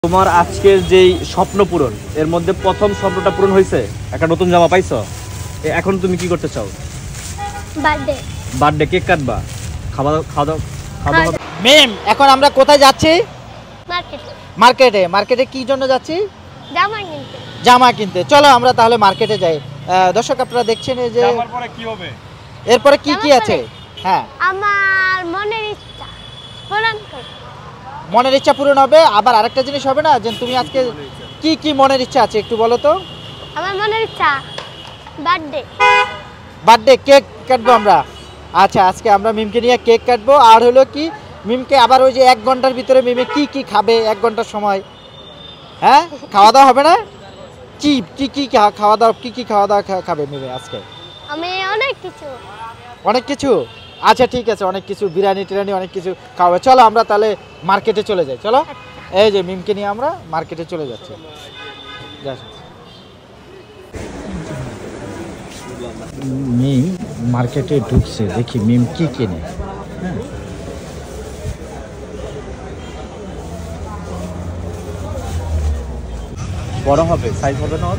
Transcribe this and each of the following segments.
তোমার আজকের যেই স্বপ্ন পূরণ এর মধ্যে প্রথম স্বপ্নটা পূরণ হয়েছে, একটা নতুন জামা পাইছো, এখন তুমি কি করতে চাও? বার্থডে। বার্থডে কেক কাটবা, খাওয়া খাওয়া খাওয়া। ম্যাম এখন আমরা কোথায় যাচ্ছি? মার্কেটে। মার্কেটে। মার্কেটে কি জন্য যাচ্ছি? জামা কিনতে। জামা কিনতে। চলো আমরা তাহলে মার্কেটে যাই। দর্শক আপনারা দেখছেন এই যে জামার পরে কি হবে, এরপরে কি কি আছে? হ্যাঁ, আমার মনের ইচ্ছা পূরণ করব। মনের ইচ্ছা পূরণ হবে। আবার আরেকটা জিনিস হবে না যে তুমি আজকে কি কি মনের ইচ্ছা আছে একটু বলো তো। আমার মনের ইচ্ছা বার্থডে। বার্থডে কেক কাটবো আমরা। আচ্ছা, আজকে আমরা মিমকে নিয়ে কেক কাটবো। আর হলো কি, মিমকে আবার ওই যে 1 ঘন্টার ভিতরে মিমে কি কি খাবে 1 ঘন্টার সময়, হ্যাঁ খাওয়া দাওয়া হবে না? কি কি কি খাওয়া দাওয়া, কি কি খাওয়া দাওয়া খাবে মিমে আজকে? আমি অনেক কিছু। অনেক কিছু? আচ্ছা ঠিক আছে, অনেক কিছু বিরিয়ানি টিরানি অনেক কিছু খাওয়াবে। চলো আমরা তাহলে মার্কেটে চলে যাই। চলো, এই যে মিমকে নিয়ে আমরা মার্কেটে চলে যাচ্ছি। মিম মার্কেটে ঢুকছে, দেখি মিম কি কেনে। হ্যাঁ, বড় হবে, সাইজ হবে না?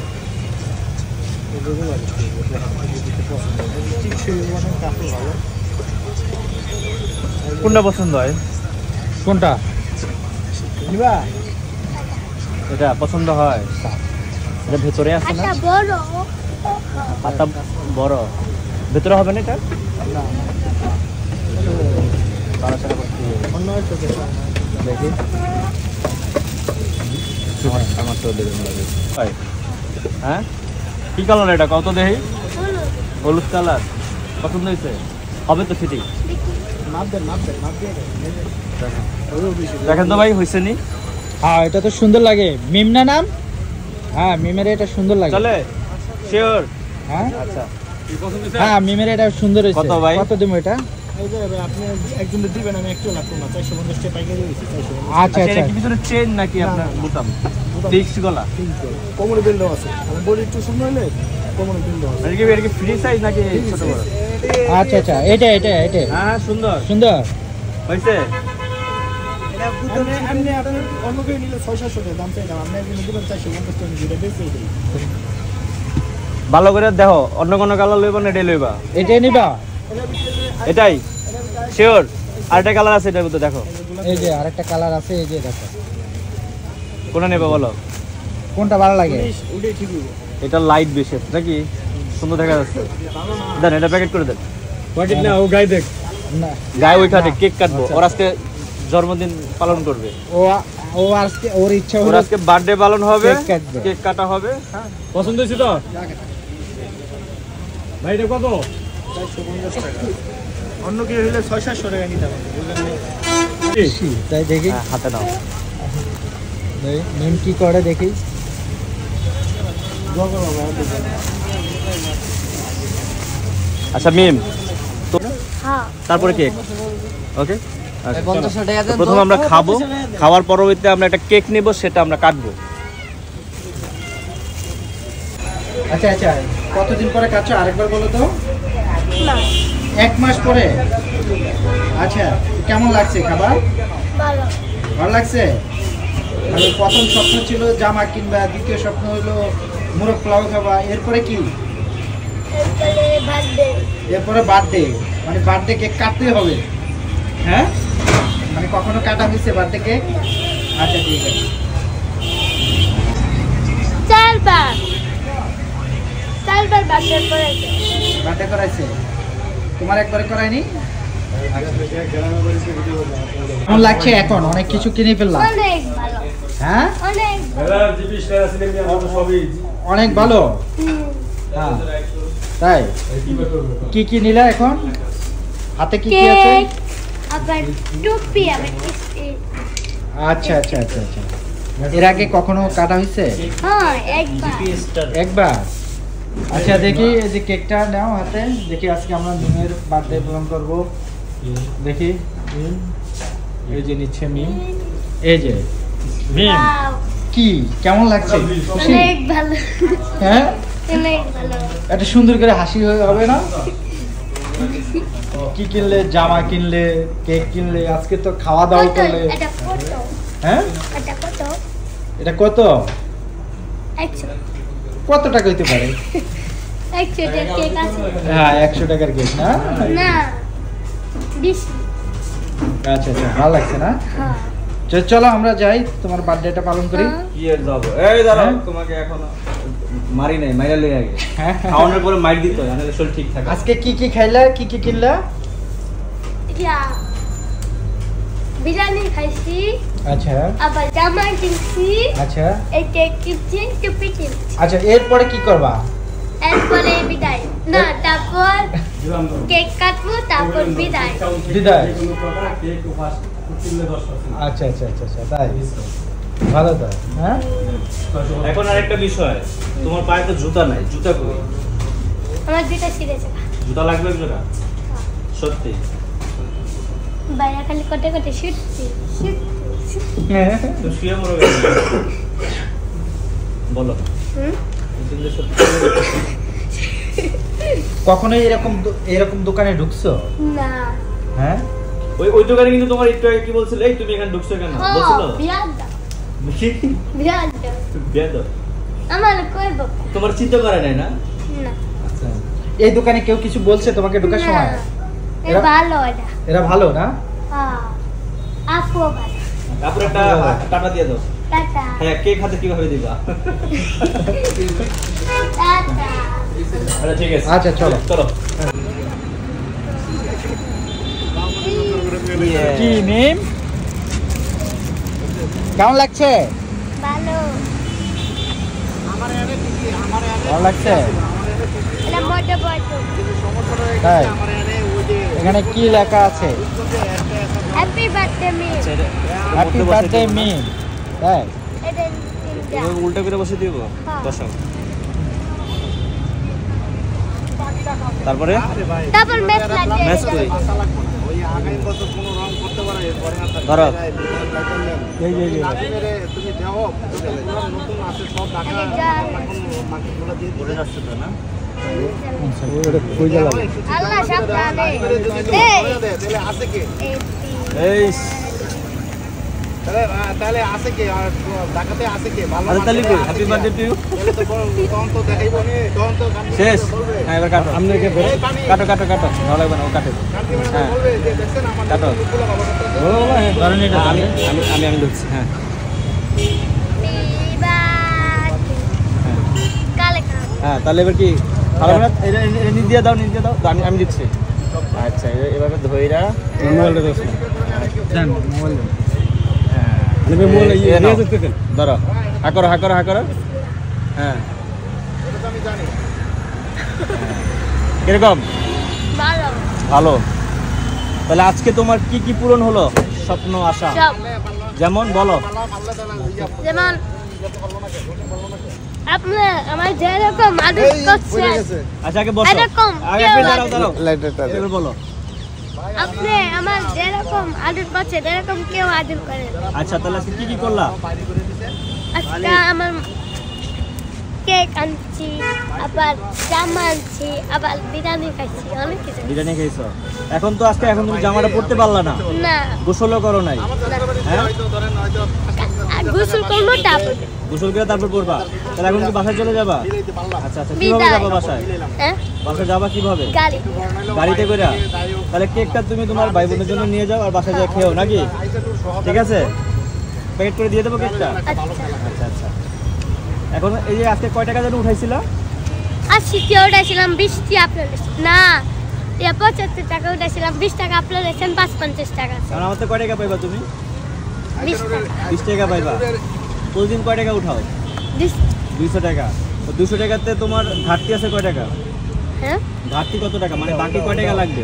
কোনটা পছন্দ হয়? কোনটা নিবা? এটা পছন্দ হয়, এটা ভেতরে আছে না? আচ্ছা বড়। পাতা বড়, ভেতরে হবে না এটা? দেখি আমার তো দেখুন লাগে। হ্যাঁ, কি কালার এটা কত দেখি? হলুদ কালার পছন্দ হয়েছে? হবে তো ফিটিং? দেখেন তো ভাই, হয়েছে নি? হ্যাঁ, এটা তো সুন্দর লাগে। মিম না নাম? হ্যাঁ, মিমের এটা সুন্দর লাগে। চলে শিওর? হ্যাঁ আচ্ছা, হ্যাঁ, মিমের এটা সুন্দর হয়েছে। কত ভাই? কত দিমু এটা? আচ্ছা আচ্ছা, এটা কি ভিতরে চেন নাকি আপনার বুতাম ফিক্সড গলা? কোমরে বেল্ট আছে, আর বডি একটু সুন্দর হলে কোমরে বেল্ট আছে। এটা কি ফ্রি সাইজ নাকি ছোট বড়? আচ্ছা আচ্ছা, এটা এটা এটা হ্যাঁ সুন্দর সুন্দর হয়েছে। এটা বুতনে এমনি আপনার অন্য কেউ নিলে 600 টাকা দাম চাই না, আপনি একদিন দিবেন 450 টাকা দিয়ে বেচে দেই। ভালো করে দেখো, অন্য কোনো কালার লইবা না এটাই লইবা? এটাই নিবা? এটাই শিওর? আরেকটা কালার আছে এটার মধ্যে, দেখো। এই যে আরেকটা কালার আছে, এই যে দেখো কোনটা নেবে বলো? কোনটা ভালো লাগে? ওটাই ঠিক হবে। এটা লাইট বেশি আছে নাকি, সুন্দর দেখা যাচ্ছে। দেন এটা প্যাকেট করে দেন। প্যাকেট না, ও গাই দেখ না, গায়ে ওইখানে কেক কাটবো, ওর আজকে জন্মদিন পালন করবে। ও ও আজকে ওর ইচ্ছা ওর হলো আজকে বার্থডে পালন হবে, কেক কাটবে। কেক কাটা হবে। হ্যাঁ, পছন্দ হয়েছে তো ভাই? এটা কত? 450 টাকা। অন্য কেউ হলে 600 টাকা নিতে হবে, বুঝলেন? তাই দেখি হ্যাঁ, হাতে নাও। মিম কি করে দেখি। আচ্ছা মিম তো, হ্যাঁ। তারপরে কেক। ওকে, প্রথমে আমরা খাবো, খাওয়ার পরবর্তীতে আমরা একটা কেক নেব, সেটা আমরা কাটবো। আচ্ছা আচ্ছা, কতদিন পরে কাটছো আরেকবার বলো তো? না 1 মাস পরে। আচ্ছা, কেমন লাগছে খাবার? ভালো। ভালো লাগছে? আর প্রথম স্বপ্ন ছিল জামা কিনবা, দ্বিতীয় স্বপ্ন হলো মোরগ পোলাও খাবা, এরপরে কি? এরপরে বার্থডে। এরপরে বার্থডে। মানে বার্থডে কেক কাটতেই হবে, হ্যাঁ? মানে কখনো কাটা হয়েছে বার্থডে কেক? আচ্ছা ঠিক আছে। 4 বার বার্থডে করেছে। বার্থডে করাইছে? তোমার একবারে করায়নি? কেমন লাগছে এখন? অনেক কিছু কিনে ফেললাম, অনেক ভালো। হ্যাঁ অনেক অনেক ভালো। হ্যাঁ তাই, কি কি নিলা এখন? হাতে কি কি আছে? কেক, আবার টুপি, আবার আচ্ছা আচ্ছা আচ্ছা আচ্ছা, এর আগে কখনো কাটা হয়েছে? হ্যাঁ একবার। একবার। আচ্ছা দেখি, এই যে কেকটা নাও হাতে, দেখি আজকে আমরা মিমের বার্থডে পালন করবো। দেখি এই যে নিচ্ছে মিম, এই যে মিম Wow, কি কেমন লাগছে? খুশি? অনেক ভালো। হ্যাঁ, অনেক ভালো। একটা সুন্দর করে হাসি হবে না? কি কিনলে? জামা কিনলে, কেক কিনলে, আজকে তো খাওয়া দাওয়া করলে। এটা কত? হ্যাঁ, এটা কত? এটা কত? 100 কত টাকা হইতে পারে? 100 টাকার কেক আছে হ্যাঁ 100 টাকার কেক না? না 20 আচ্ছা আচ্ছা ভালো লাগছে না? হ্যাঁ চলো আমরা যাই তোমার বার্থডেটা পালন করি। কি এর যাবো এই দাঁড়াও হ্যাঁ? তোমাকে এখনো মারি নাই মাইরা লই আগে হ্যাঁ। খাওয়ানোর পরে মাইর দিতে হয় নাহলে শরীর ঠিক থাকে আজকে কি কি খাইলা, কি কি কিনলা? ইয়া বিরিয়ানি খাইছি আচ্ছা আবার জামা কিনছি আচ্ছা এই কেক কিনছি টুপি কিনছি আচ্ছা এরপরে কি করবা? এরপরে বিদায় না তারপর কেক কাটবো তারপর বিদায় বিদায়। কেক ফাস্ট কিনলে 10%। আচ্ছা আচ্ছা আচ্ছা আচ্ছা তাই ভালো তো হ্যাঁ। এখন আরেকটা বিষয় তোমার পায়ে তো জুতা নাই জুতা কই আমার দুইটা ছিঁড়েছে জুতা লাগবে জোড়া সত্যি বাইরে খালি কটে কটে শুটছি তুমি শুয়ে মরো গেছো বলো তুমি যে সত্যি কখনো এরকম দোকানে ঢুকছো? না হ্যাঁ ওই দোকানে কিন্তু তোমার একটু আগে কি বলছিলে এই তুমি এখানে ঢুকছো কেন বলছিল বিয়াদা বেদ আমার কই বাবা তোমার চিন্তা করে নাই না না আচ্ছা এই দোকানে কেউ কিছু বলছে তোমাকে ঢোকার সময়? এ ভালো এটা এরা ভালো না? হ্যাঁ আপু ভালো তারপর একটা টাটা দিয়ে দাও টাটা হ্যাঁ কেক হাতে কিভাবে দিবা টাটা আচ্ছা ঠিক আছে আচ্ছা, চলো। চলো কি মিম কেমন লাগছে? ভালো ভালো লাগছে এটা মোটা বড় তাই এখানে কি লেখা আছে? হ্যাপি বার্থডে মি হ্যাপি বার্থডে মিম তাই এটা তিনটা উল্টা করে বসে দিব হ্যাঁ। বসাও তারপরে তারপর ম্যাচ লাগবে ম্যাচ করি ধরো এই যে যাচ্ছে তো না আল্লাহ সাবধানে এই তাহলে আছে কে আর ঢাকাতে আছে কে ভালো আচ্ছা তাহলে কই হ্যাপি বার্থডে টু ইউ তখন তো দেখাইবো নি তখন তো শেষ হ্যাঁ এবার কাটো কাটো কাটো কাটো ভালো লাগবে না ও কাটে হ্যাঁ বলবে যে দেখছেন আমাদের কাটো লোকগুলো বাবা করতেছে। বলো বলো হ্যাঁ ধরেন এটা আমি আমি আমি আমি ঢুকছি হ্যাঁ হ্যাঁ কালে হ্যাঁ তাহলে এবার কি ভালো না এটা নিজ দিয়ে দাও তো আমি দিচ্ছি আচ্ছা এবার ধইরা মোবাইলটা দাও জান মোবাইল ধরো হা করো হ্যাঁ এটা তো আমি জানি কিরকম ভালো ভালো তাহলে আজকে তোমার কি কি পূরণ হলো স্বপ্ন আশা সব যেমন বলো যেমন আপনি আমার যেরকম আদর করছেন আচ্ছা আগে বসো এরকম আগে কেউ দাঁড়াও এবার বলো আপনি আমার যেরকম আদর করছেন এরকম কেউ আদর করে না। আচ্ছা তাহলে আজকে কি করলা আজকে আমার কেক আনছি আবার জামা আনছি আবার বিরিয়ানি খাইছি অনেক কিছু বিরিয়ানি খাইছো এখন তুমি জামাটা পরতে পারলা না না গোসলও করো নাই হ্যাঁ আর গোসল করবো তারপর গোসল করে তারপর পরবা তাহলে এখন কি বাসায় চলে যাবা আচ্ছা কিভাবে বিদায়। যাবা বাসায় হ্যাঁ বাসায় যাবা কিভাবে গাড়ি গাড়িতে করে তাহলে কেকটা তুমি তোমার ভাই বোনের জন্য নিয়ে যাও আর বাসায় যা খেও নাকি ঠিক আছে প্যাকেট করে দিয়ে দেবো কেকটা আচ্ছা আচ্ছা এখন এই যে আজকে কয় টাকা যেন উঠাইছিলা আর শিখে উঠেছিলাম 20টি আপলোড না 75 টাকা উঠেছিলাম 20 টাকা আপলোড হয়েছেন 550 টাকা কারণ আমার তো কয় টাকা পাইবা তুমি 20 টাকা 20 টাকা পাইবা প্রতিদিন কয় টাকা উঠাও 200 টাকা তো 200 টাকাতে তোমার ঘাটতি আছে কয় টাকা হ্যাঁ ঘাটতি কত টাকা মানে বাকি কয় টাকা লাগবে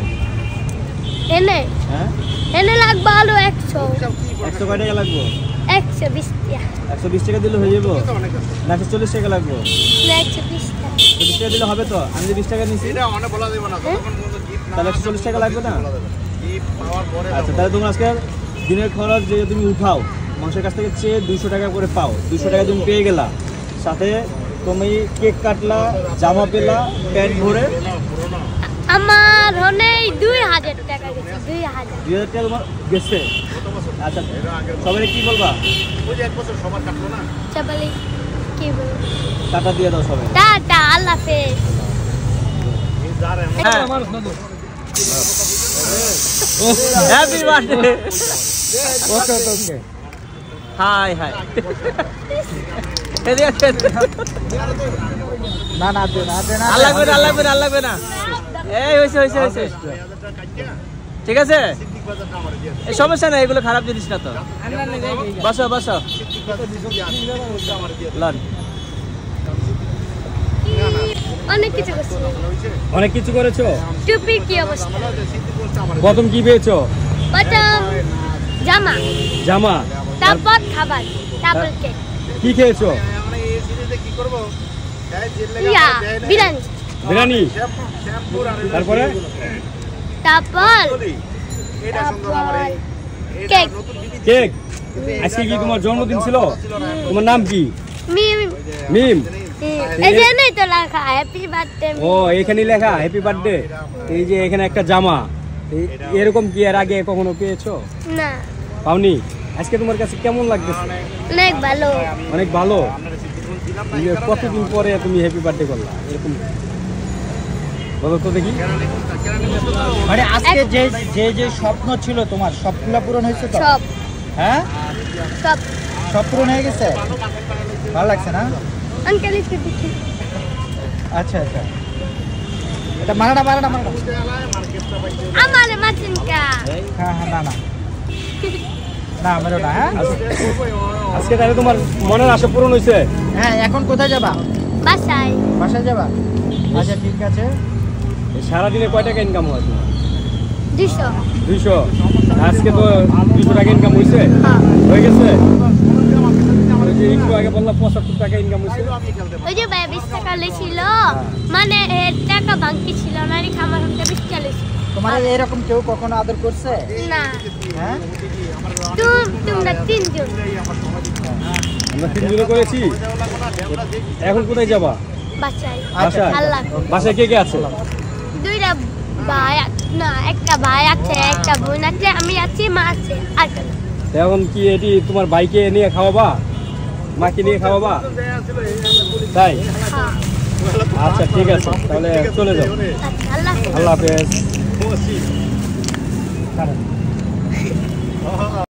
হ্যাঁ এনে লাগবে আলু 100 100 কয় টাকা লাগবে 120 টাকা 120 টাকা দিলে হয়ে যাবো না 40 টাকা লাগবে না 120 টাকা 40 টাকা দিলে হবে তো আমি যে 20 টাকা নিছি এটা অনেক বলা দেব না তখন পর্যন্ত গিফট না তাহলে 140 টাকা লাগবে না গিফট পাওয়ার পরে আচ্ছা তাহলে তুমি আজকে দিনের খরচ যে তুমি উঠাও মানুষের কাছ থেকে চেয়ে 200 টাকা করে পাও 200 টাকা তুমি পেয়ে গেলা সাথে তুমি কেক কাটলা জামা পেলা প্যান্ট ভরে আমার অনেক 2000 টাকা গেছে 2000 2000 টাকা তোমার গেছে আচ্ছা সবাই কি বলবা সবাই কি বলবো টাকা দিয়ে দাও সবাই টাটা আল্লাহ হাফেজ happy birthday okay okay okay hi hi না না দে না দে না আল্লাহ না এই হইছে ঠিক আছে এই সমস্যা নাই এগুলো খারাপ জিনিস না তো বসো লন অনেক কিছু করছি করেছো টুপি কি অবস্থা প্রথম কি পেয়েছো প্রথম জামা তারপর খাবার তারপর কেক কি খেয়েছো বিরিয়ানি তারপরে কেক কেক আজকে কি তোমার জন্মদিন ছিল তোমার নাম কি মিম এই যে নেই তো লেখা হ্যাপি বার্থডে ও এখানে লেখা হ্যাপি বার্থডে এই যে এখানে একটা জামা এরকম কি এর আগে কখনো পেয়েছো না পাওনি আজকে তোমার কাছে কেমন লাগতেছে অনেক ভালো কতদিন পরে তুমি হ্যাপি বার্থডে করলা এরকম বলো তো দেখি মানে আজকে যে যে যে স্বপ্ন ছিল তোমার সবগুলা পূরণ হয়েছে তো সব হ্যাঁ সব সব পূরণ হয়ে গেছে ভালো লাগছে না আঙ্কেল একটু দেখি আচ্ছা আচ্ছা এটা মারাটা আমারে মাচিনকা হ্যাঁ না মেরো না হ্যাঁ আজকে তাহলে তোমার মনের আশা পূরণ হয়েছে হ্যাঁ এখন কোথায় যাবা বাসায় যাবা আচ্ছা ঠিক আছে সারাদিনে কয় টাকা ইনকাম হয় তোমার 200 200 আজকে তো 200 টাকা ইনকাম হয়েছে হয়ে গেছে ওই যে একটু আগে বললাম 75 টাকা ইনকাম হয়েছে ওই যে ভাই 20 টাকা লেছিল মানে এর টাকা বাকি ছিল না রে আমার হাতে 20 টাকা লেছিল তোমার এরকম কেউ কখনো আদর করছে না হ্যাঁ তোমরা তিনজন আমরা তিনজনে করেছি এখন কোথায় যাবা বাসায় কে কে আছে দুইটা ভাই না একটা ভাই আছে একটা বোন আছে আমি আছি মা আছে আর এখন কি এটি তোমার বাইকে নিয়ে খাওয়াবা মাকে নিয়ে খাওয়াবা তাই আচ্ছা ঠিক আছে তাহলে চলে যাও আল্লাহ আল্লাহ হাফেজ